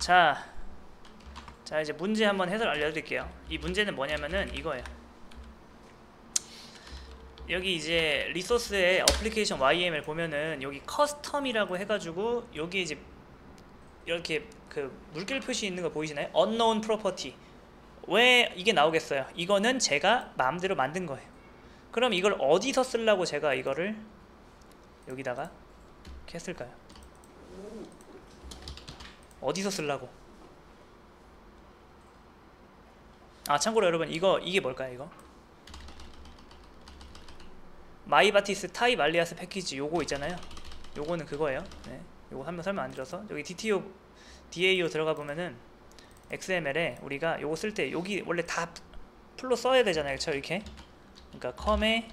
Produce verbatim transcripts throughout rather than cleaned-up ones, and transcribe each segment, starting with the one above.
자, 자 이제 문제 한번 해설 알려드릴게요. 이 문제는 뭐냐면은 이거예요. 여기 이제 리소스의 어플리케이션 와이엠엘 보면은 여기 커스텀이라고 해가지고 여기 이제 이렇게 그 물결 표시 있는 거 보이시나요? unknown property. 왜 이게 나오겠어요? 이거는 제가 마음대로 만든 거예요. 그럼 이걸 어디서 쓰려고 제가 이거를 여기다가 이렇게 했을까요? 어디서 쓰려고? 아 참고로 여러분 이거 이게 뭘까요? 이거 마이바티스 타입 알리아스 패키지 요거 있잖아요. 요거는 그거예요. 네, 요거 한번 설명 안 드려서 여기 디티오 디에이오 들어가 보면은 엑스엠엘에 우리가 요거 쓸 때 여기 원래 다 풀로 써야 되잖아요. 그쵸? 이렇게 그러니까 컴에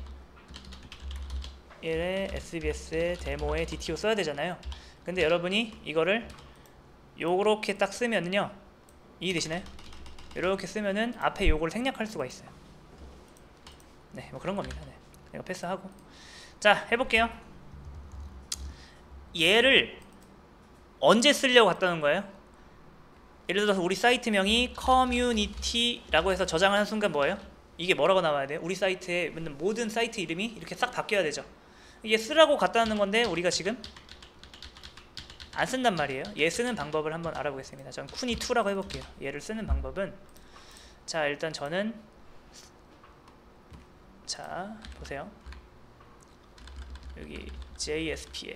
일에 에스비에스에 데모에 디티오 써야 되잖아요. 근데 여러분이 이거를 요렇게 딱 쓰면은요, 이해되시나요? 이렇게 쓰면은 앞에 요걸 생략할 수가 있어요. 네, 뭐 그런 겁니다. 네. 이거 패스하고 자 해볼게요. 얘를 언제 쓰려고 갔다는 거예요? 예를 들어서 우리 사이트명이 커뮤니티라고 해서 저장하는 순간 뭐예요? 이게 뭐라고 나와야 돼요? 우리 사이트에 모든 사이트 이름이 이렇게 싹 바뀌어야 되죠. 이게 쓰라고 갔다는 건데 우리가 지금 안 쓴단 말이에요. 얘 쓰는 방법을 한번 알아보겠습니다. 전 쿠니투라고 해볼게요. 얘를 쓰는 방법은 자 일단 저는 자 보세요. 여기 제이에스피에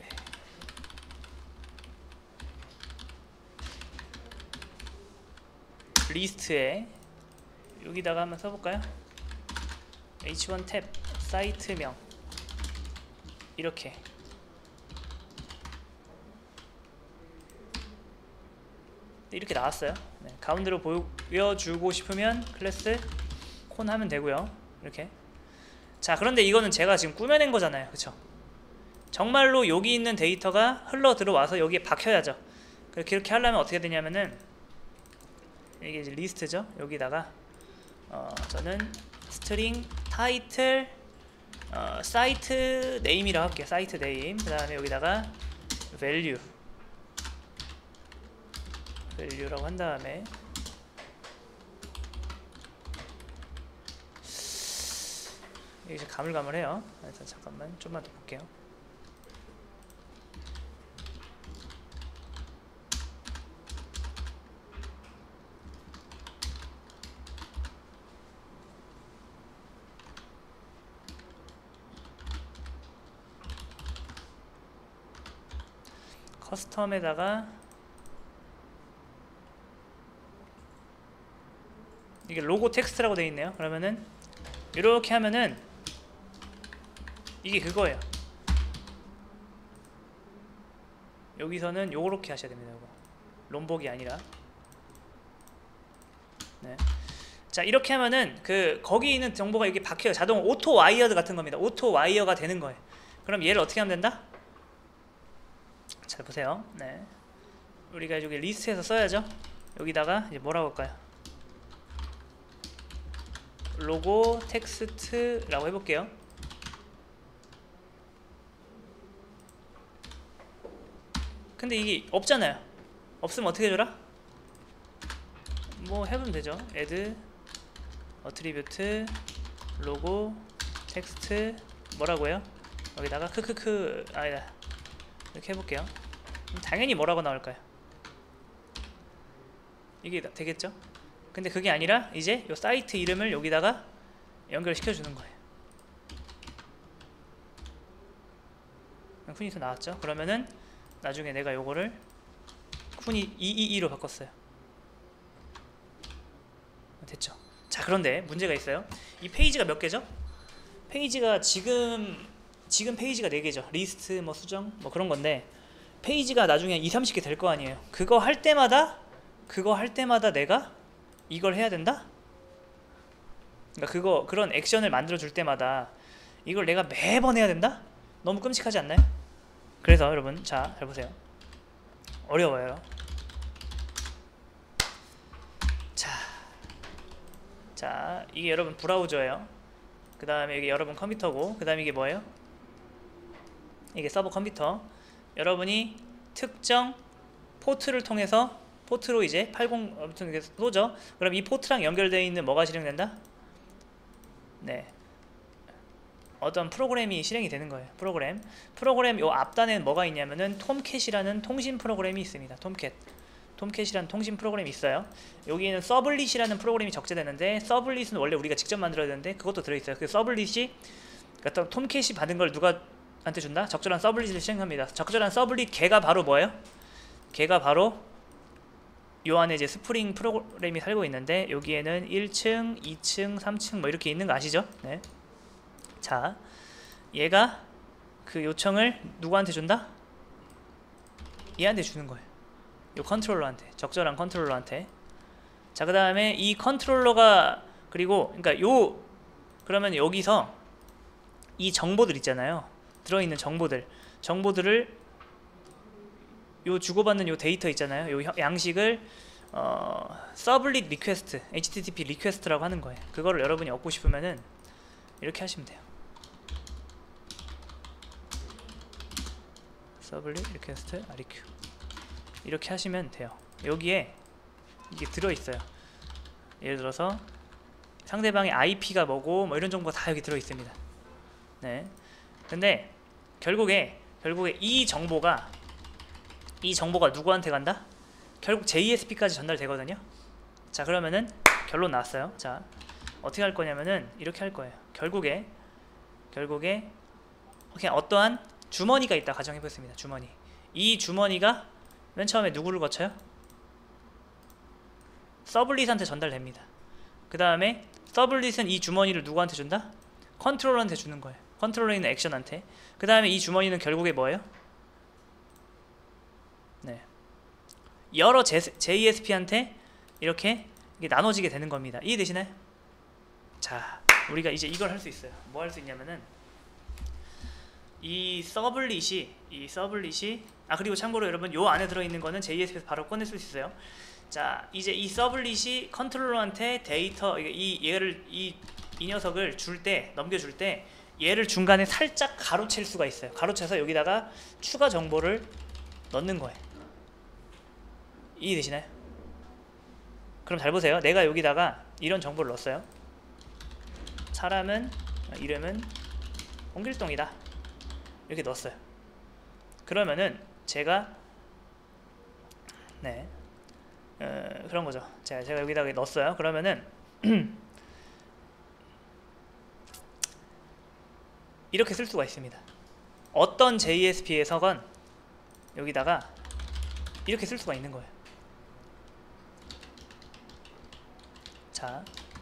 리스트에 여기다가 한번 써볼까요? 에이치 원 탭 사이트명 이렇게 이렇게 나왔어요. 네, 가운데로 보여주고 싶으면 클래스 콘 하면 되고요. 이렇게 자 그런데 이거는 제가 지금 꾸며낸 거잖아요. 그쵸? 정말로 여기 있는 데이터가 흘러 들어와서 여기에 박혀야죠. 그렇게 이렇게 하려면 어떻게 되냐면은 이게 이제 리스트죠. 여기다가 어, 저는 스트링 타이틀 어, 사이트 네임이라고 할게요. 사이트 네임. 그 다음에 여기다가 value value라고 한 다음에 이게 이제 가물가물해요. 그래서 잠깐만 좀만 더 볼게요. 커스텀에다가 이게 로고 텍스트라고 되어 있네요. 그러면은 이렇게 하면은 이게 그거예요. 여기서는 요렇게 하셔야 됩니다. 요거 롬복이 아니라 네. 자 이렇게 하면은 그 거기 있는 정보가 여기 박혀요. 자동 오토 와이어드 같은 겁니다. 오토 와이어가 되는 거예요. 그럼 얘를 어떻게 하면 된다? 잘 보세요. 네. 우리가 여기 리스트에서 써야죠. 여기다가 이제 뭐라고 할까요? 로고 텍스트라고 해볼게요. 근데 이게 없잖아요. 없으면 어떻게 해줘라? 뭐 해보면 되죠. add attribute 로고 텍스트 뭐라고 해요? 여기다가 크크크 아니다 이렇게 해볼게요. 당연히 뭐라고 나올까요? 이게 되겠죠? 근데 그게 아니라 이제 요 사이트 이름을 여기다가 연결시켜 주는 거예요. 쿠니투 나왔죠? 그러면은 나중에 내가 요거를 쿠니 이이이로 바꿨어요. 됐죠? 자 그런데 문제가 있어요. 이 페이지가 몇 개죠? 페이지가 지금 지금 페이지가 네 개죠. 리스트 뭐 수정 뭐 그런 건데 페이지가 나중에 이삼십 개 될 거 아니에요. 그거 할 때마다 그거 할 때마다 내가 이걸 해야 된다? 그러니까 그거 그런 액션을 만들어 줄 때마다 이걸 내가 매번 해야 된다? 너무 끔찍하지 않나요? 그래서 여러분 자 잘 보세요. 어려워요. 자, 자 이게 여러분 브라우저예요. 그 다음에 이게 여러분 컴퓨터고 그 다음에 이게 뭐예요? 이게 서버 컴퓨터. 여러분이 특정 포트를 통해서 포트로 이제 팔십 아무튼 이렇게 쏘죠. 그럼 이 포트랑 연결되어 있는 뭐가 실행된다? 네. 어떤 프로그램이 실행이 되는 거예요. 프로그램. 프로그램 요 앞단에 뭐가 있냐면은 톰캣이라는 통신 프로그램이 있습니다. 톰캣. 톰캣이라는 통신 프로그램이 있어요. 여기에는 서블릿이라는 프로그램이 적재되는데 서블릿은 원래 우리가 직접 만들어야 되는데 그것도 들어있어요. 그 서블릿이 그러니까 톰캣이 받은 걸 누가한테 준다? 적절한 서블릿을 실행합니다. 적절한 서블릿 걔가 바로 뭐예요? 걔가 바로 요 안에 이제 스프링 프로그램이 살고 있는데 여기에는 일 층, 이 층, 삼 층 뭐 이렇게 있는 거 아시죠? 네. 자, 얘가 그 요청을 누구한테 준다? 얘한테 주는 거예요. 요 컨트롤러한테, 적절한 컨트롤러한테. 자, 그 다음에 이 컨트롤러가 그리고 그러니까 요 그러면 여기서 이 정보들 있잖아요. 들어있는 정보들, 정보들을 요 주고받는 요 데이터 있잖아요. 요 양식을 어, 서블릿 리퀘스트, 에이치티티피 리퀘스트라고 하는 거예요. 그거를 여러분이 얻고 싶으면은 이렇게 하시면 돼요. 서블릿 리퀘스트 아리큐 이렇게 하시면 돼요. 여기에 이게 들어있어요. 예를 들어서 상대방의 아이피가 뭐고 뭐 이런 정보가 다 여기 들어있습니다. 네. 근데 결국에 결국에 이 정보가 이 정보가 누구한테 간다? 결국 제이에스피까지 전달되거든요. 자, 그러면은 결론 나왔어요. 자, 어떻게 할 거냐면은 이렇게 할 거예요. 결국에 결국에 그냥 어떠한 주머니가 있다 가정해 보겠습니다. 주머니. 이 주머니가 맨 처음에 누구를 거쳐요? 서블릿한테 전달됩니다. 그 다음에 서블릿은 이 주머니를 누구한테 준다? 컨트롤러한테 주는 거예요. 컨트롤러에 있는 액션한테. 그 다음에 이 주머니는 결국에 뭐예요? 네. 여러 제이에스피한테 이렇게 이게 나눠지게 되는 겁니다. 이해되시나요? 자, 우리가 이제 이걸 할 수 있어요. 뭐 할 수 있냐면은 이 서블릿이 이 서블릿이 아 그리고 참고로 여러분 요 안에 들어있는 거는 제이에스피에서 바로 꺼낼 수 있어요. 자, 이제 이 서블릿이 컨트롤러한테 데이터 이 얘를 이, 이 녀석을 줄 때 넘겨줄 때 얘를 중간에 살짝 가로챌 수가 있어요. 가로채서 여기다가 추가 정보를 넣는 거예요. 이해되시나요? 그럼 잘 보세요. 내가 여기다가 이런 정보를 넣었어요. 사람은 이름은 홍길동이다. 이렇게 넣었어요. 그러면은 제가 네 어, 그런 거죠. 자, 제가 여기다가 넣었어요. 그러면은 이렇게 쓸 수가 있습니다. 어떤 제이에스피에서건 여기다가 이렇게 쓸 수가 있는 거예요. 자,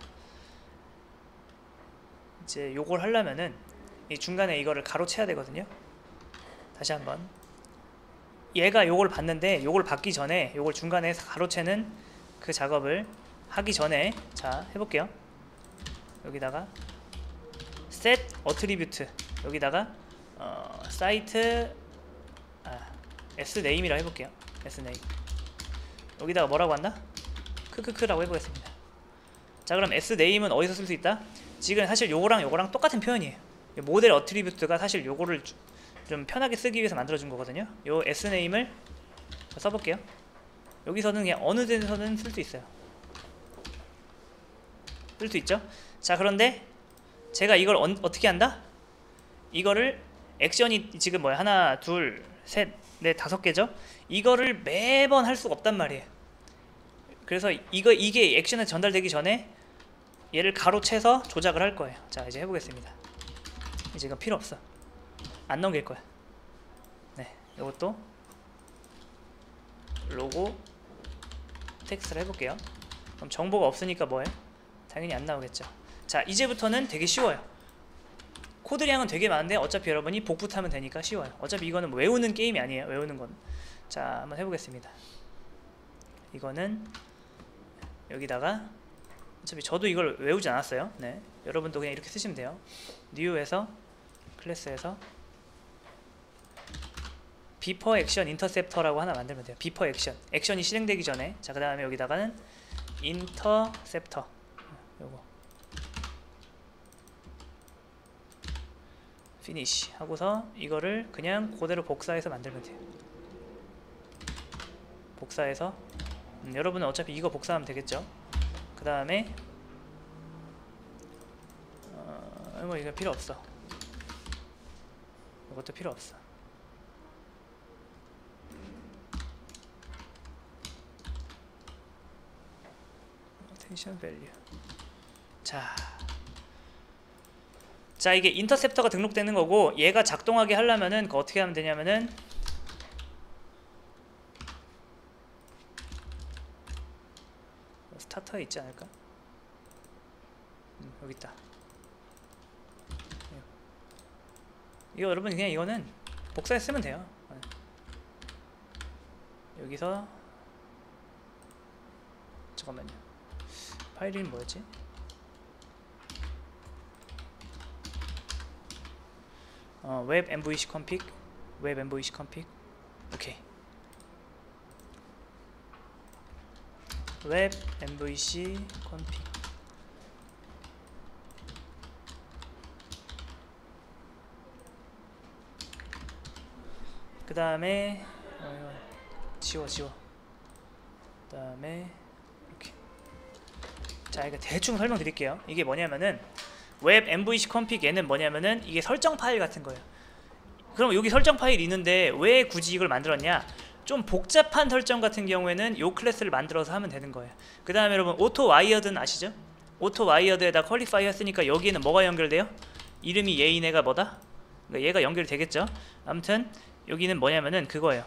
이제 요걸 하려면은 이 중간에 이거를 가로채야 되거든요. 다시 한번 얘가 요걸 받는데 요걸 받기 전에 요걸 중간에 가로채는 그 작업을 하기 전에 자 해볼게요. 여기다가 set attribute 여기다가 어, 사이트 아, sname이라고 해볼게요. sname 여기다가 뭐라고 한다? 크크크라고 해보겠습니다. 자, 그럼 sname은 어디서 쓸 수 있다? 지금 사실 요거랑 요거랑 똑같은 표현이에요. 모델 어트리뷰트가 사실 요거를 좀 편하게 쓰기 위해서 만들어준 거거든요. 요 sname을 써볼게요. 여기서는 그냥 어느 데서는 쓸 수 있어요. 쓸 수 있죠? 자, 그런데 제가 이걸 어, 어떻게 한다? 이거를 액션이 지금 뭐야? 하나, 둘, 셋, 넷, 다섯 개죠? 이거를 매번 할 수가 없단 말이에요. 그래서 이거 이게 액션에 전달되기 전에 얘를 가로채서 조작을 할 거예요. 자, 이제 해보겠습니다. 이제 이건 필요 없어. 안 넘길 거야. 네, 이것도 로고 텍스트를 해볼게요. 그럼 정보가 없으니까 뭐해? 당연히 안 나오겠죠. 자, 이제부터는 되게 쉬워요. 코드량은 되게 많은데 어차피 여러분이 복붙하면 되니까 쉬워요. 어차피 이거는 뭐 외우는 게임이 아니에요. 외우는 건. 자, 한번 해보겠습니다. 이거는 여기다가 어차피 저도 이걸 외우지 않았어요. 네, 여러분도 그냥 이렇게 쓰시면 돼요. 뉴에서 클래스에서 비퍼 액션 인터셉터라고 하나 만들면 돼요. 비퍼 액션 액션이 실행되기 전에. 자, 그 다음에 여기다가는 인터셉터 요거 피니시 하고서 이거를 그냥 그대로 복사해서 만들면 돼요. 복사해서 음, 여러분은 어차피 이거 복사하면 되겠죠. 그 다음에 어, 뭐 이거 필요 없어. 이것도 필요 없어. 텐션 밸류. 자, 자 이게 인터셉터가 등록되는 거고, 얘가 작동하게 하려면은 그 어떻게 하면 되냐면은 스타터에 있지 않을까? 음, 여기 있다. 이거 여러분 그냥 이거는 복사해 쓰면 돼요. 여기서 잠깐만요. 파일 이름 뭐였지? 어, 웹 엠브이씨 config, 웹 엠브이씨 config. 오케이. 웹 엠브이씨 config. 그 다음에 어, 지워 지워. 그 다음에 이렇게. 자, 이거 대충 설명드릴게요. 이게 뭐냐면은 웹 엠브이씨 config 얘는 뭐냐면은 이게 설정 파일 같은 거예요. 그럼 여기 설정 파일이 있는데 왜 굳이 이걸 만들었냐? 좀 복잡한 설정 같은 경우에는 요 클래스를 만들어서 하면 되는 거예요. 그 다음에 여러분 오토 와이어드는 아시죠? 오토 와이어드에다 퀄리파이 했으니까 여기에는 뭐가 연결돼요? 이름이 얘인 애가 뭐다? 그러니까 얘가 연결이 되겠죠? 아무튼 여기는 뭐냐면은 그거예요.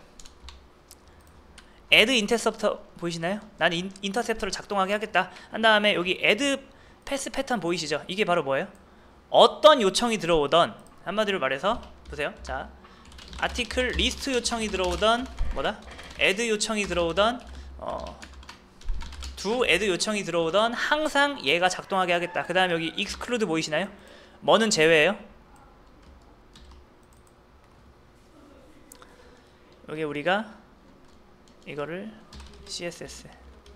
add interceptor 보이시나요? 나는 인, 인터셉터를 작동하게 하겠다 한 다음에 여기 add pass 패턴 보이시죠? 이게 바로 뭐예요? 어떤 요청이 들어오던, 한마디로 말해서 보세요. 자, 아티클 리스트 요청이 들어오던 뭐다? add 요청이 들어오던 어, do add 요청이 들어오던 항상 얘가 작동하게 하겠다. 그 다음에 여기 exclude 보이시나요? 뭐는 제외예요? 여기 우리가 이거를 씨에스에스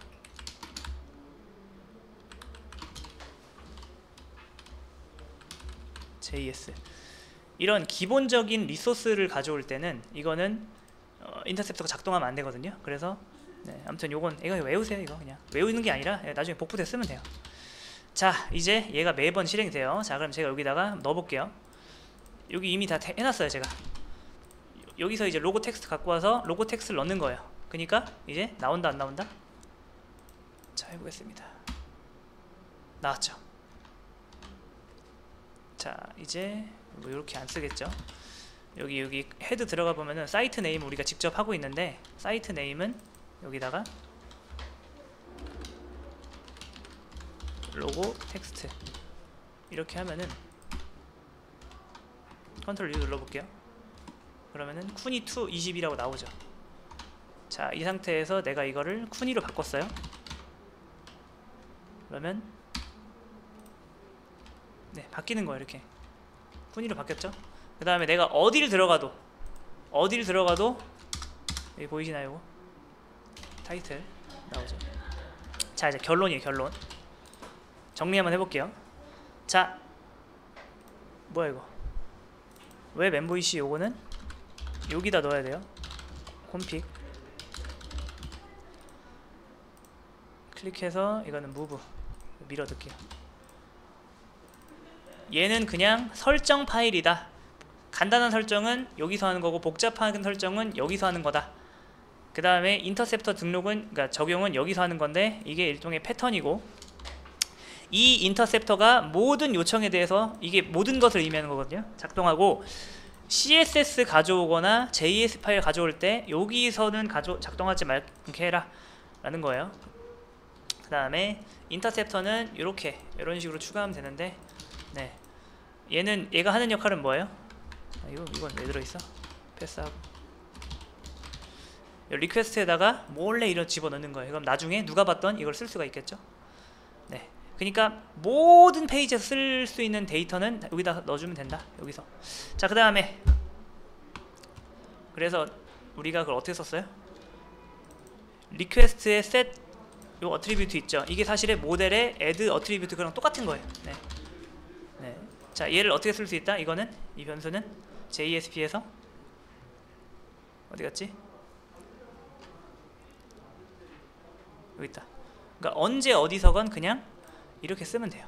제이에스 이런 기본적인 리소스를 가져올 때는 이거는 어, 인터셉터가 작동하면 안 되거든요. 그래서 네, 아무튼 요건 이거 외우세요. 이거 그냥 외우는 게 아니라 나중에 복붙해 쓰면 돼요. 자, 이제 얘가 매번 실행이 돼요. 자, 그럼 제가 여기다가 넣어볼게요. 여기 이미 다 해놨어요. 제가 여기서 이제 로고 텍스트 갖고 와서 로고 텍스트를 넣는 거예요. 그러니까 이제 나온다 안 나온다? 자, 해보겠습니다. 나왔죠. 자, 이제 뭐 이렇게 안 쓰겠죠. 여기 여기 헤드 들어가 보면은 사이트 네임 우리가 직접 하고 있는데, 사이트 네임은 여기다가 로고 텍스트 이렇게 하면은 컨트롤 U 눌러볼게요. 그러면은 쿠니 투 이십이라고 나오죠. 자, 이 상태에서 내가 이거를 쿠니로 바꿨어요. 그러면 네, 바뀌는 거예요. 이렇게 쿠니로 바뀌었죠. 그 다음에 내가 어디를 들어가도 어디를 들어가도 여기 보이시나요? 이거 타이틀 나오죠. 자, 이제 결론이에요. 결론 정리 한번 해볼게요. 자, 뭐야 이거 웹 엠브이씨 요거는 여기다 넣어야 돼요. 콤픽 클릭해서 이거는 move 밀어둘게요. 얘는 그냥 설정 파일이다. 간단한 설정은 여기서 하는 거고 복잡한 설정은 여기서 하는 거다. 그 다음에 인터셉터 등록은, 그러니까 적용은 여기서 하는 건데 이게 일종의 패턴이고, 이 인터셉터가 모든 요청에 대해서 이게 모든 것을 의미하는 거거든요. 작동하고 씨에스에스 가져오거나 제이에스 파일 가져올 때 여기서는 가져, 작동하지 말게 해라 라는 거예요. 그 다음에 인터셉터는 이렇게 이런 식으로 추가하면 되는데, 네, 얘는 얘가 하는 역할은 뭐예요? 아, 이거, 이건 왜 들어있어? 패스하고 리퀘스트에다가 몰래 이런 집어넣는 거예요. 그럼 나중에 누가 봤던 이걸 쓸 수가 있겠죠. 네, 그러니까 모든 페이지에서 쓸 수 있는 데이터는 여기다 넣어주면 된다. 여기서. 자, 그 다음에 그래서 우리가 그걸 어떻게 썼어요? 리퀘스트에 set 요 어트리뷰트 있죠. 이게 사실의 모델의 add 어트리뷰트 그랑 똑같은 거예요. 네. 네. 자, 얘를 어떻게 쓸 수 있다? 이거는 이 변수는 제이에스피에서 어디 갔지? 여기 있다. 그러니까 언제 어디서건 그냥 이렇게 쓰면 돼요.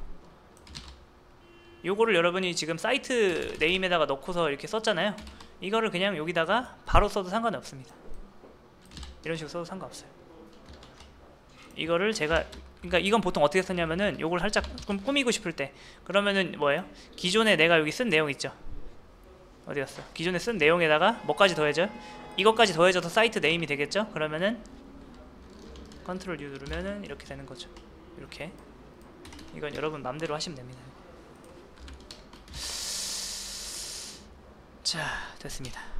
요거를 여러분이 지금 사이트 네임에다가 넣고서 이렇게 썼잖아요. 이거를 그냥 여기다가 바로 써도 상관은 없습니다. 이런 식으로 써도 상관없어요. 이거를 제가, 그러니까 이건 보통 어떻게 쓰냐면은 요걸 살짝 좀 꾸미고 싶을 때, 그러면은 뭐예요? 기존에 내가 여기 쓴 내용 있죠? 어디 갔어? 기존에 쓴 내용에다가 뭐까지 더해져요? 이것까지 더해져서 사이트 네임이 되겠죠? 그러면은 컨트롤 U 누르면은 이렇게 되는 거죠. 이렇게. 이건 여러분 맘대로 하시면 됩니다. 자, 됐습니다.